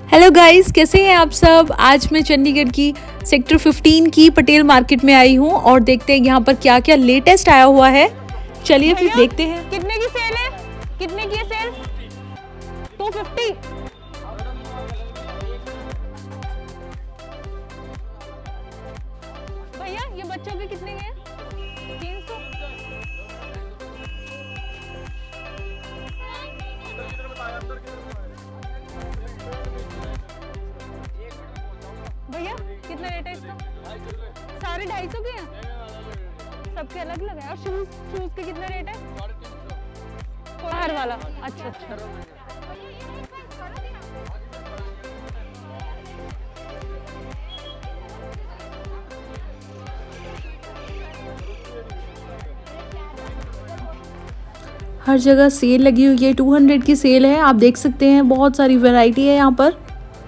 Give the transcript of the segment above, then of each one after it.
Hello guys, कैसे हैं आप सब। आज मैं चंडीगढ़ की सेक्टर 15 की पटेल मार्केट में आई हूं और देखते हैं यहाँ पर क्या क्या लेटेस्ट आया हुआ है। चलिए फिर देखते हैं। कितने की सेल है? कितने की है सेल? 250। भैया ये बच्चों के कितने के हैं? 300। भैया कितना रेट है इसका? सारे 250 के हैं, सबके अलग अलग है। और शूज के कितना रेट है? बाहर वाला। अच्छा अच्छा। हर जगह सेल लगी हुई है, 200 की सेल है। आप देख सकते हैं बहुत सारी वैरायटी है यहाँ पर।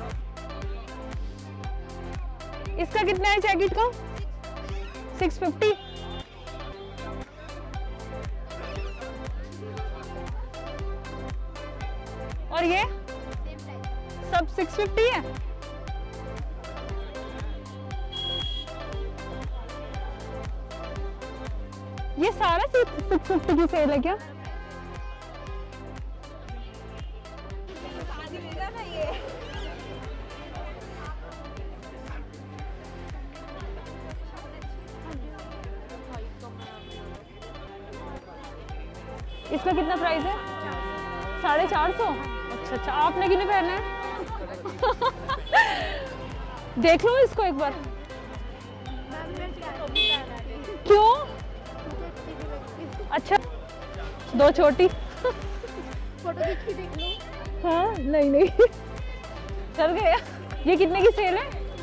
इसका कितना है जैकेट का? 650। और ये सब 650 है। ये सारा 650 की सेल है क्या? इसका कितना प्राइस है? 450। अच्छा अच्छा। आपने क्यों नहीं पहना है? देख लो इसको एक बार। क्यों? अच्छा, दो छोटी। फोटो देख लो। हाँ नहीं नहीं चल गया। ये कितने की सेल है?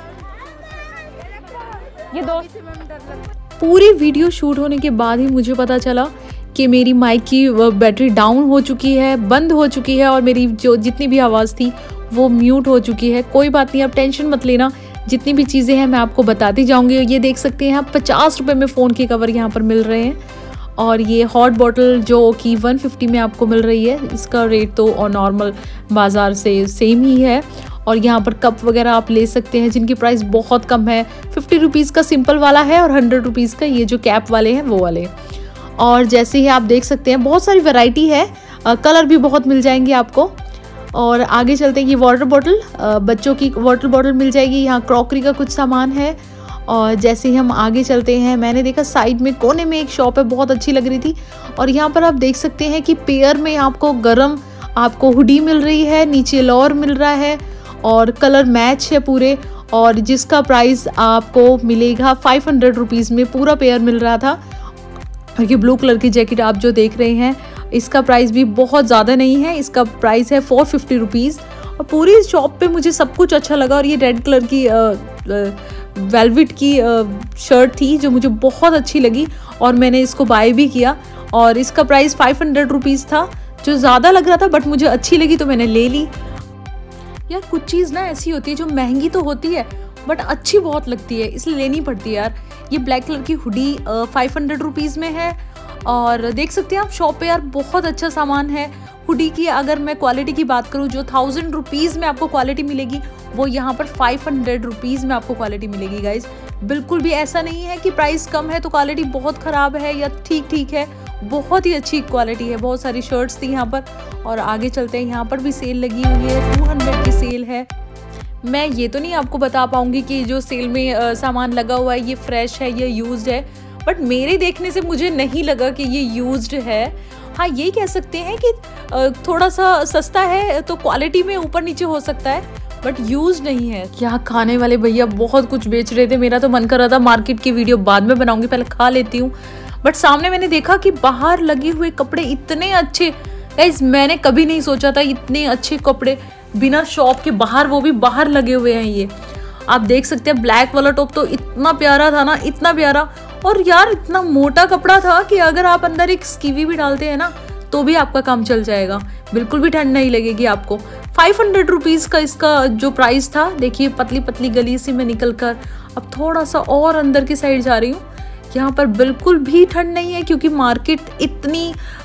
ये दो। पूरी वीडियो शूट होने के बाद ही मुझे पता चला कि मेरी माइक की बैटरी डाउन हो चुकी है, बंद हो चुकी है और मेरी जो जितनी भी आवाज़ थी वो म्यूट हो चुकी है। कोई बात नहीं, आप टेंशन मत लेना, जितनी भी चीज़ें हैं मैं आपको बताती जाऊंगी। ये देख सकते हैं आप, 50 रुपये में फ़ोन के कवर यहाँ पर मिल रहे हैं। और ये हॉट बॉटल जो कि 150 में आपको मिल रही है, इसका रेट तो नॉर्मल बाज़ार से सेम ही है। और यहाँ पर कप वगैरह आप ले सकते हैं जिनकी प्राइस बहुत कम है। 50 रुपीज़ का सिंपल वाला है और 100 रुपीज़ का ये जो कैप वाले हैं वो वाले। और जैसे ही आप देख सकते हैं बहुत सारी वैरायटी है, कलर भी बहुत मिल जाएंगे आपको। और आगे चलते हैं, ये वाटर बॉटल, बच्चों की वाटर बॉटल मिल जाएगी। यहाँ क्रॉकरी का कुछ सामान है। और जैसे ही हम आगे चलते हैं, मैंने देखा साइड में कोने में एक शॉप है, बहुत अच्छी लग रही थी। और यहाँ पर आप देख सकते हैं कि पेयर में आपको गरम आपको हुडी मिल रही है, नीचे लोअर मिल रहा है और कलर मैच है पूरे। और जिसका प्राइस आपको मिलेगा 500 रुपीज़ में पूरा पेयर मिल रहा था। और ये ब्लू कलर की जैकेट आप जो देख रहे हैं, इसका प्राइस भी बहुत ज़्यादा नहीं है, इसका प्राइस है 450 रुपीज़। और पूरी शॉप पे मुझे सब कुछ अच्छा लगा। और ये रेड कलर की वेलवेट की शर्ट थी जो मुझे बहुत अच्छी लगी और मैंने इसको बाय भी किया। और इसका प्राइस 500 रुपीज़ था, जो ज़्यादा लग रहा था बट मुझे अच्छी लगी तो मैंने ले ली। यार कुछ चीज़ ना ऐसी होती है जो महंगी तो होती है बट अच्छी बहुत लगती है, इसलिए लेनी पड़ती है यार। ये ब्लैक कलर की हुडी 500 रुपीज़ में है। और देख सकते हैं आप शॉप पे यार बहुत अच्छा सामान है। हुडी की अगर मैं क्वालिटी की बात करूँ, जो 1000 रुपीज़ में आपको क्वालिटी मिलेगी वो यहाँ पर 500 रुपीज़ में आपको क्वालिटी मिलेगी गाइज। बिल्कुल भी ऐसा नहीं है कि प्राइस कम है तो क्वालिटी बहुत ख़राब है या ठीक ठीक है, बहुत ही अच्छी क्वालिटी है। बहुत सारी शर्ट्स थी यहाँ पर। और आगे चलते हैं, यहाँ पर भी सेल लगी हुई है, 200 की सेल है। मैं ये तो नहीं आपको बता पाऊंगी कि जो सेल में सामान लगा हुआ है ये फ्रेश है या यूज्ड है, बट मेरे देखने से मुझे नहीं लगा कि ये यूज्ड है। हाँ, ये कह सकते हैं कि थोड़ा सा सस्ता है तो क्वालिटी में ऊपर नीचे हो सकता है, बट यूज नहीं है। यहाँ खाने वाले भैया बहुत कुछ बेच रहे थे, मेरा तो मन कर रहा था मार्केट की वीडियो बाद में बनाऊंगी, पहले खा लेती हूँ। बट सामने मैंने देखा कि बाहर लगे हुए कपड़े इतने अच्छे, गाइस मैंने कभी नहीं सोचा था इतने अच्छे कपड़े बिना शॉप के बाहर, वो भी बाहर लगे हुए हैं। ये आप देख सकते हैं, ब्लैक वाला टॉप तो इतना प्यारा था ना, इतना प्यारा। और यार इतना मोटा कपड़ा था कि अगर आप अंदर एक स्कीवी भी डालते हैं ना तो भी आपका काम चल जाएगा, बिल्कुल भी ठंड नहीं लगेगी आपको। 500 रुपीज़ का इसका जो प्राइस था। देखिए पतली पतली गली से मैं निकल कर अब थोड़ा सा और अंदर की साइड जा रही हूँ। यहाँ पर बिल्कुल भी ठंड नहीं है क्योंकि मार्केट इतनी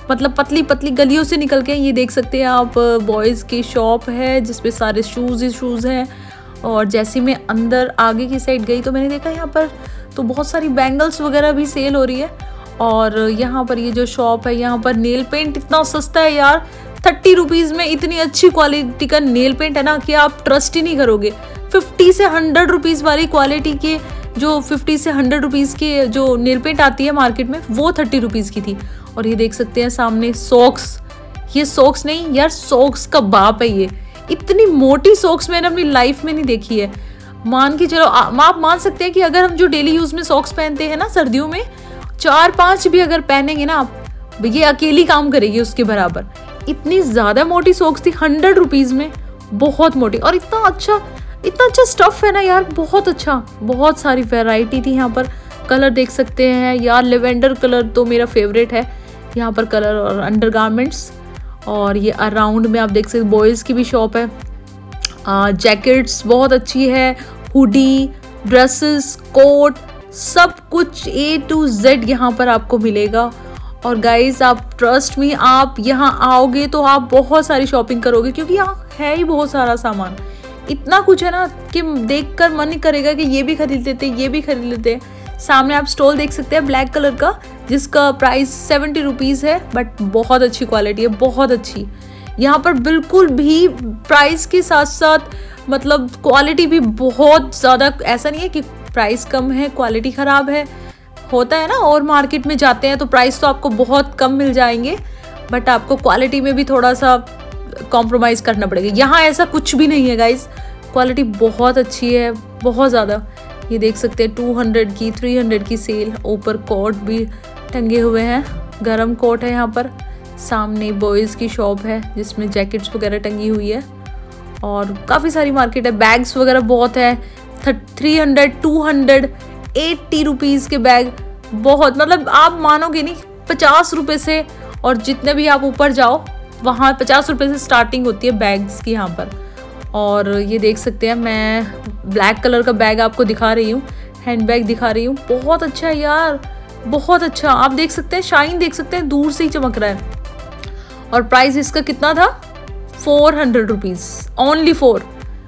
मतलब पतली पतली गलियों से निकल के। ये देख सकते हैं आप, बॉयज़ की शॉप है जिसपे सारे शूज़ हैं। और जैसे मैं अंदर आगे की साइड गई तो मैंने देखा यहाँ पर तो बहुत सारी बैंगल्स वगैरह भी सेल हो रही है। और यहाँ पर ये जो शॉप है, यहाँ पर नेल पेंट इतना सस्ता है यार, 30 रुपीज़ में इतनी अच्छी क्वालिटी का नेल पेंट है ना कि आप ट्रस्ट ही नहीं करोगे। 50 से 100 रुपीज़ वाली क्वालिटी के, जो 50 से 100 रुपीज़ के जो नेल पेंट आती है मार्केट में, वो 30 रुपीज़ की थी। और ये देख सकते हैं सामने सॉक्स, ये सॉक्स नहीं यार, सॉक्स का बाप है ये। इतनी मोटी सॉक्स मैंने अपनी लाइफ में नहीं देखी है। मान के चलो, आप मान सकते हैं कि अगर हम जो डेली यूज़ में सॉक्स पहनते हैं ना सर्दियों में, 4-5 भी अगर पहनेंगे ना आप, ये अकेली काम करेगी उसके बराबर। इतनी ज़्यादा मोटी सॉक्स थी 100 रुपीज़ में, बहुत मोटी। और इतना अच्छा स्टफ़ है ना यार, बहुत अच्छा। बहुत सारी वैरायटी थी यहाँ पर। कलर देख सकते हैं यार, लेवेंडर कलर तो मेरा फेवरेट है यहाँ पर कलर। और अंडरगारमेंट्स, और ये अराउंड में आप देख सकते, बॉयज़ की भी शॉप है। जैकेट्स बहुत अच्छी है, हुडी, ड्रेसेस, कोट, सब कुछ A to Z यहाँ पर आपको मिलेगा। और गाइज आप ट्रस्ट मी, आप यहाँ आओगे तो आप बहुत सारी शॉपिंग करोगे, क्योंकि यहाँ है ही बहुत सारा सामान। इतना कुछ है ना कि देखकर मन ही करेगा कि ये भी खरीद लेते, ये भी खरीद लेते। सामने आप स्टॉल देख सकते हैं ब्लैक कलर का, जिसका प्राइस 70 रुपीज़ है, बट बहुत अच्छी क्वालिटी है, बहुत अच्छी। यहाँ पर बिल्कुल भी प्राइस के साथ साथ मतलब क्वालिटी भी बहुत ज़्यादा, ऐसा नहीं है कि प्राइस कम है क्वालिटी ख़राब है। होता है ना, और मार्केट में जाते हैं तो प्राइस तो आपको बहुत कम मिल जाएंगे, बट आपको क्वालिटी में भी थोड़ा सा कॉम्प्रोमाइज़ करना पड़ेगा। यहाँ ऐसा कुछ भी नहीं है गाइस, क्वालिटी बहुत अच्छी है, बहुत ज़्यादा। ये देख सकते हैं 200 की 300 की सेल। ऊपर कोट भी टंगे हुए हैं, गरम कोट है यहाँ पर। सामने बॉयज़ की शॉप है जिसमें जैकेट्स वगैरह टंगी हुई है। और काफ़ी सारी मार्केट है, बैग्स वगैरह बहुत है। 300, 200, 80 रुपीज़ के बैग, बहुत, मतलब आप मानोगे नहीं, 50 रुपये से, और जितने भी आप ऊपर जाओ वहाँ 50 रुपये से स्टार्टिंग होती है बैग्स की यहाँ पर। और ये देख सकते हैं, मैं ब्लैक कलर का बैग आपको दिखा रही हूँ, हैंड बैग दिखा रही हूँ, बहुत अच्छा है यार, बहुत अच्छा। आप देख सकते हैं, शाइन देख सकते हैं, दूर से ही चमक रहा है। और प्राइस इसका कितना था, 400 रुपीज़, ओनली 4।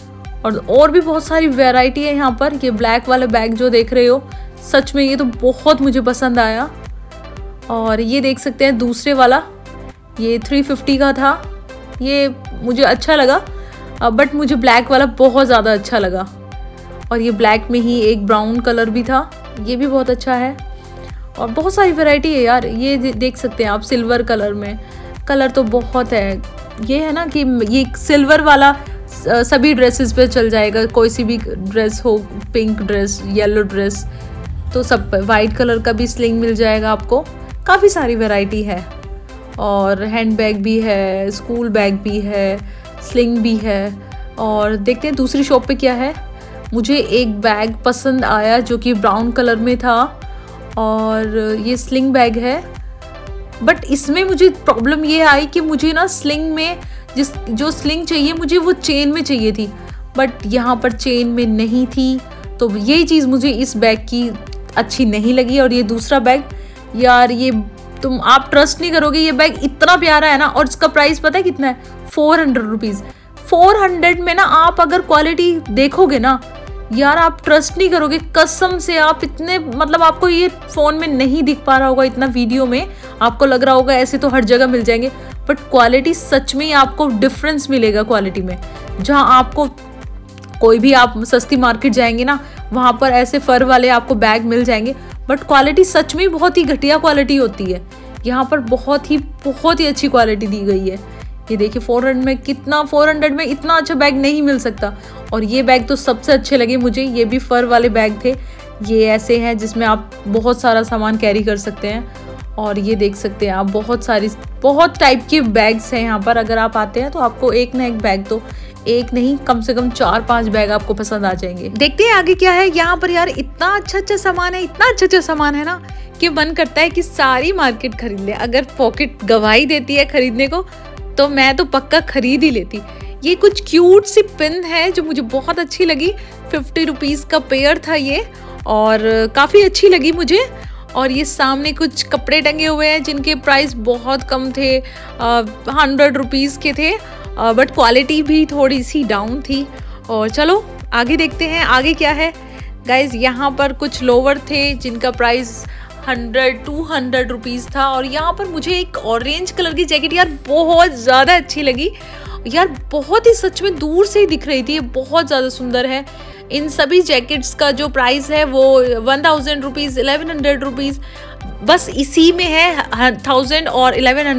और भी बहुत सारी वैरायटी है यहाँ पर। ये ब्लैक वाला बैग जो देख रहे हो, सच में ये तो बहुत मुझे पसंद आया। और ये देख सकते हैं दूसरे वाला, ये 350 का था, ये मुझे अच्छा लगा, बट मुझे ब्लैक वाला बहुत ज़्यादा अच्छा लगा। और ये ब्लैक में ही एक ब्राउन कलर भी था, ये भी बहुत अच्छा है। और बहुत सारी वैरायटी है यार। ये देख सकते हैं आप सिल्वर कलर में, कलर तो बहुत है। ये है ना कि ये सिल्वर वाला सभी ड्रेसेस पे चल जाएगा, कोई सी भी ड्रेस हो, पिंक ड्रेस, येलो ड्रेस, तो सब पे। वाइट कलर का भी स्लिंग मिल जाएगा आपको, काफ़ी सारी वैरायटी है। और हैंड बैग भी है, स्कूल बैग भी है, स्लिंग भी है। और देखते हैं दूसरी शॉप पे क्या है। मुझे एक बैग पसंद आया जो कि ब्राउन कलर में था, और ये स्लिंग बैग है, बट इसमें मुझे प्रॉब्लम ये आई कि मुझे ना स्लिंग में जो स्लिंग चाहिए मुझे वो चेन में चाहिए थी, बट यहाँ पर चेन में नहीं थी। तो ये चीज़ मुझे इस बैग की अच्छी नहीं लगी। और ये दूसरा बैग यार, ये आप ट्रस्ट नहीं करोगे, ये बैग इतना प्यारा है ना, और इसका प्राइस पता है कितना है, 400 रुपीज़। 400 में ना आप अगर क्वालिटी देखोगे ना यार, आप ट्रस्ट नहीं करोगे कसम से। आप इतने, मतलब आपको ये फ़ोन में नहीं दिख पा रहा होगा इतना, वीडियो में आपको लग रहा होगा ऐसे तो हर जगह मिल जाएंगे, बट क्वालिटी सच में आपको डिफरेंस मिलेगा क्वालिटी में। जहाँ आपको कोई भी आप सस्ती मार्केट जाएंगे ना, वहाँ पर ऐसे फर वाले आपको बैग मिल जाएंगे, बट क्वालिटी सच में बहुत ही घटिया क्वालिटी होती है। यहाँ पर बहुत ही अच्छी क्वालिटी दी गई है। ये देखिए 400 में इतना अच्छा बैग नहीं मिल सकता। और ये बैग तो सबसे अच्छे लगे मुझे, ये भी फर वाले बैग थे। ये ऐसे हैं जिसमें आप बहुत सारा सामान कैरी कर सकते हैं। और ये देख सकते हैं आप, बहुत टाइप के बैग्स हैं यहाँ पर। अगर आप आते हैं तो आपको एक ना एक बैग, तो एक नहीं कम से कम 4-5 बैग आपको पसंद आ जाएंगे। देखते हैं आगे क्या है यहाँ पर। यार इतना अच्छा सामान है, इतना अच्छा सामान है ना कि मन करता है कि सारी मार्केट खरीद ले। अगर पॉकेट गवाही देती है खरीदने को तो मैं तो पक्का खरीद ही लेती। ये कुछ क्यूट सी पिन है जो मुझे बहुत अच्छी लगी, 50 रुपीज़ का पेयर था ये, और काफ़ी अच्छी लगी मुझे। और ये सामने कुछ कपड़े टंगे हुए हैं जिनके प्राइस बहुत कम थे, 100 रुपीज़ के थे, बट क्वालिटी भी थोड़ी सी डाउन थी। और चलो आगे देखते हैं आगे क्या है गाइज। यहाँ पर कुछ लोवर थे जिनका प्राइस 100-200 रुपीज़ था। और यहाँ पर मुझे एक ऑरेंज कलर की जैकेट यार बहुत ज़्यादा अच्छी लगी यार, बहुत ही सच में दूर से ही दिख रही थी, ये बहुत ज़्यादा सुंदर है। इन सभी जैकेट्स का जो प्राइस है वो 1000 रुपीज़, 1100 रुपीज़, बस इसी में है 1000 और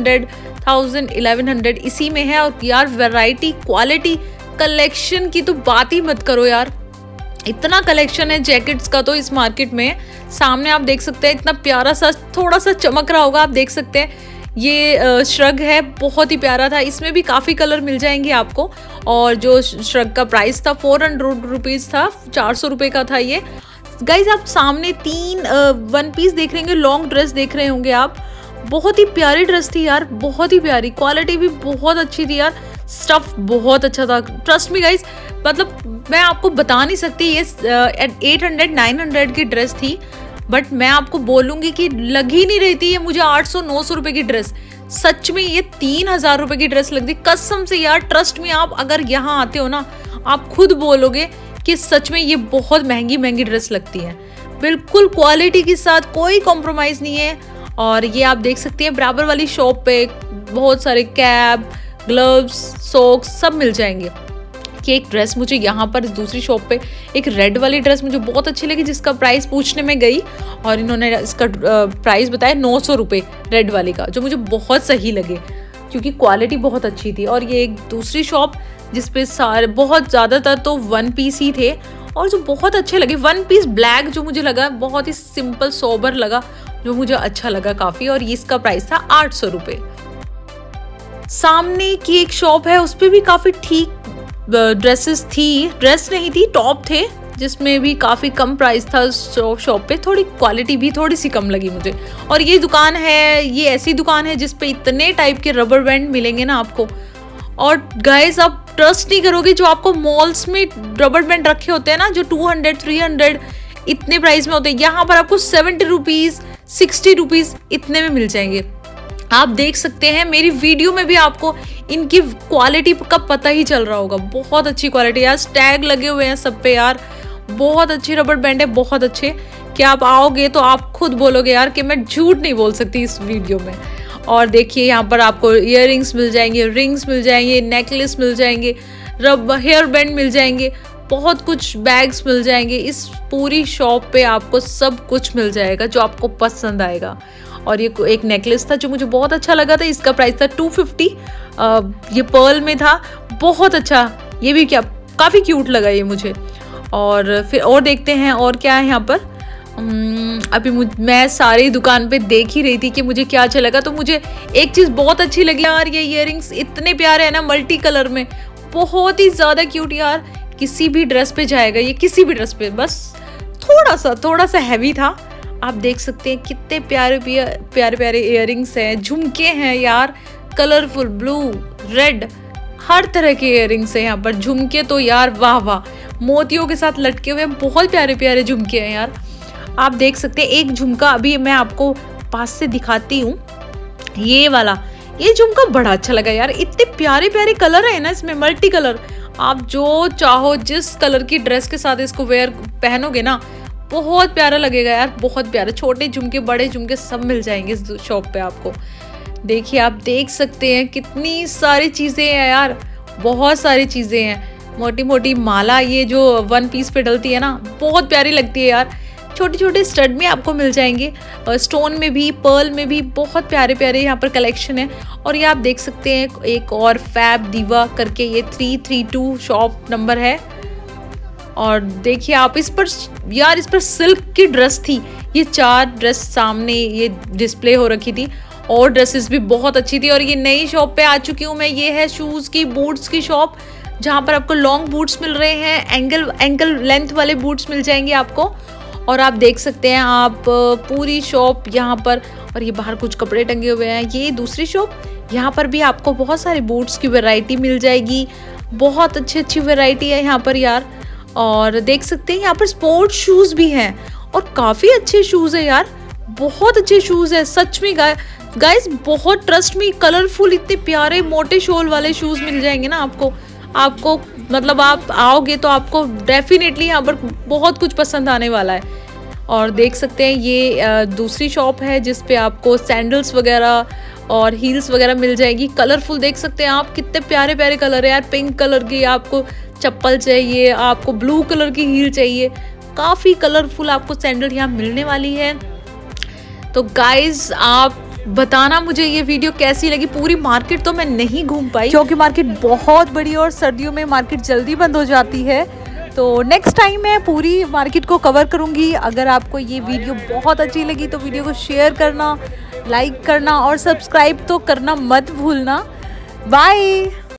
1100 इसी में है। और यार वैरायटी, क्वालिटी, कलेक्शन की तो बात ही मत करो यार, इतना कलेक्शन है जैकेट्स का तो इस मार्केट में। सामने आप देख सकते हैं इतना प्यारा सा, थोड़ा सा चमक रहा होगा, आप देख सकते हैं ये श्रग है, बहुत ही प्यारा था। इसमें भी काफ़ी कलर मिल जाएंगे आपको। और जो श्रग का प्राइस था 400 रुपीज़ था, 400 रुपये का था ये। गाइज आप सामने 3 वन पीस देख रहे होंगे, लॉन्ग ड्रेस देख रहे होंगे आप, बहुत ही प्यारी ड्रेस थी यार, बहुत ही प्यारी, क्वालिटी भी बहुत अच्छी थी यार, स्टफ बहुत अच्छा था। ट्रस्ट मी गाइज, मतलब मैं आपको बता नहीं सकती, ये 800-900 की ड्रेस थी, बट मैं आपको बोलूँगी कि लग ही नहीं रही थी ये मुझे 800-900 रुपये की ड्रेस। सच में ये 3000 रुपये की ड्रेस लगती कसम से यार। ट्रस्ट में आप अगर यहाँ आते हो ना, आप खुद बोलोगे कि सच में ये बहुत महंगी ड्रेस लगती है। बिल्कुल क्वालिटी के साथ कोई कॉम्प्रोमाइज़ नहीं है। और ये आप देख सकते हैं बराबर वाली शॉप पे बहुत सारे कैप, ग्लव्स, सॉक्स सब मिल जाएंगे। कि एक ड्रेस मुझे यहाँ पर दूसरी शॉप पे एक रेड वाली ड्रेस मुझे बहुत अच्छी लगी, जिसका प्राइस पूछने में गई और इन्होंने इसका प्राइस बताया 900 रुपये रेड वाली का, जो मुझे बहुत सही लगे क्योंकि क्वालिटी बहुत अच्छी थी। और ये एक दूसरी शॉप जिसपे सारे बहुत ज़्यादातर तो वन पीस ही थे और जो बहुत अच्छे लगे। वन पीस ब्लैक जो मुझे लगा बहुत ही सिंपल सोबर लगा, जो मुझे अच्छा लगा काफ़ी। और इसका प्राइस था 800 रुपये। सामने की एक शॉप है, उस पर भी काफ़ी ठीक ड्रेसेस थी, ड्रेस नहीं थी, टॉप थे, जिसमें भी काफ़ी कम प्राइस था। शॉप पे थोड़ी क्वालिटी भी थोड़ी सी कम लगी मुझे। और ये दुकान है, ये ऐसी दुकान है जिस पे इतने टाइप के रबर बैंड मिलेंगे ना आपको, और गाइस आप ट्रस्ट नहीं करोगे, जो आपको मॉल्स में रबर बैंड रखे होते हैं ना, जो 200-300 इतने प्राइस में होते हैं, यहाँ पर आपको 70 रुपीज़, 60 रुपीज़ इतने में मिल जाएंगे। आप देख सकते हैं मेरी वीडियो में भी आपको इनकी क्वालिटी का पता ही चल रहा होगा, बहुत अच्छी क्वालिटी यार। टैग लगे हुए हैं सब पे यार, बहुत अच्छी रबर बैंड है, बहुत अच्छे। कि आप आओगे तो आप खुद बोलोगे यार कि मैं झूठ नहीं बोल सकती इस वीडियो में। और देखिए यहाँ पर आपको इयररिंग्स मिल जाएंगे, रिंग्स मिल जाएंगे, नेकलेस मिल जाएंगे, हेयर बैंड मिल जाएंगे, बहुत कुछ बैग्स मिल जाएंगे। इस पूरी शॉप पे आपको सब कुछ मिल जाएगा जो आपको पसंद आएगा। और ये एक नेकलेस था जो मुझे बहुत अच्छा लगा था, इसका प्राइस था 250, ये पर्ल में था, बहुत अच्छा, ये भी क्या काफ़ी क्यूट लगा ये मुझे। और फिर और देखते हैं और क्या है यहाँ पर। अभी मैं सारी दुकान पे देख ही रही थी कि मुझे क्या अच्छा लगा, तो मुझे एक चीज़ बहुत अच्छी लगी यार, ये इयररिंग्स इतने प्यारे हैं ना, मल्टी कलर में, बहुत ही ज़्यादा क्यूट यार। किसी भी ड्रेस पे जाएगा ये, किसी भी ड्रेस पे, बस थोड़ा सा हैवी था। आप देख सकते हैं कितने प्यारे इयररिंग्स हैं, झुमके हैं यार, कलरफुल, ब्लू, रेड, हर तरह के इयररिंग्स हैं यहाँ पर। झुमके तो यार वाह वाह, मोतियों के साथ लटके हुए बहुत प्यारे झुमके हैं यार। आप देख सकते हैं एक झुमका अभी मैं आपको पास से दिखाती हूँ, ये वाला, ये झुमका बड़ा अच्छा लगा यार। इतने प्यारे कलर है ना इसमें, मल्टी कलर। आप जो चाहो जिस कलर की ड्रेस के साथ इसको पहनोगे ना, बहुत प्यारा लगेगा यार, बहुत प्यारा। छोटे झुमके, बड़े झुमके सब मिल जाएंगे इस शॉप पे आपको। देखिए आप देख सकते हैं कितनी सारी चीज़ें हैं यार, बहुत सारी चीज़ें हैं। मोटी माला, ये जो वन पीस पे डलती है ना, बहुत प्यारी लगती है यार। छोटे स्टड में आपको मिल जाएंगे, स्टोन में भी, पर्ल में भी, बहुत प्यारे यहाँ पर कलेक्शन है। और ये आप देख सकते हैं एक और फैब दीवा करके, ये 332 शॉप नंबर है। और देखिए आप इस पर सिल्क की ड्रेस थी, ये 4 ड्रेस सामने ये डिस्प्ले हो रखी थी, और ड्रेसेस भी बहुत अच्छी थी। और ये नई शॉप पे आ चुकी हूँ मैं, ये है शूज़ की, बूट्स की शॉप, जहाँ पर आपको लॉन्ग बूट्स मिल रहे हैं, एंकल लेंथ वाले बूट्स मिल जाएंगे आपको। और आप देख सकते हैं आप पूरी शॉप यहाँ पर। और ये बाहर कुछ कपड़े टंगे हुए हैं, ये दूसरी शॉप, यहाँ पर भी आपको बहुत सारे बूट्स की वैरायटी मिल जाएगी, बहुत अच्छी वैरायटी है यहाँ पर यार। और देख सकते हैं यहाँ पर स्पोर्ट्स शूज़ भी हैं, और काफ़ी अच्छे शूज़ है यार, बहुत अच्छे शूज़ है सच में गाइस, बहुत ट्रस्ट मी, कलरफुल इतने प्यारे मोटे शोल वाले शूज़ मिल जाएंगे ना आपको मतलब आप आओगे तो आपको डेफिनेटली यहाँ पर बहुत कुछ पसंद आने वाला है। और देख सकते हैं ये दूसरी शॉप है जिस पे आपको सैंडल्स वगैरह और हील्स वगैरह मिल जाएगी। कलरफुल देख सकते हैं आप, कितने प्यारे प्यारे कलर है यार। पिंक कलर की आपको चप्पल चाहिए, आपको ब्लू कलर की हील चाहिए, काफ़ी कलरफुल आपको सैंडल यहाँ मिलने वाली है। तो गाइज आप बताना मुझे ये वीडियो कैसी लगी। पूरी मार्केट तो मैं नहीं घूम पाई क्योंकि मार्केट बहुत बड़ी और सर्दियों में मार्केट जल्दी बंद हो जाती है। तो नेक्स्ट टाइम मैं पूरी मार्केट को कवर करूँगी। अगर आपको ये वीडियो बहुत अच्छी लगी तो वीडियो को शेयर करना, लाइक करना और सब्सक्राइब तो करना मत भूलना। बाय।